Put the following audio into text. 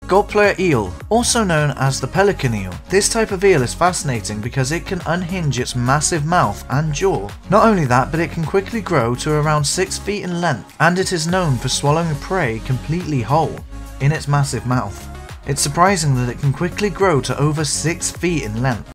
Gulp-player eel, also known as the pelican eel. This type of eel is fascinating because it can unhinge its massive mouth and jaw. Not only that, but it can quickly grow to around 6 feet in length, and it is known for swallowing prey completely whole in its massive mouth. It's surprising that it can quickly grow to over 6 feet in length.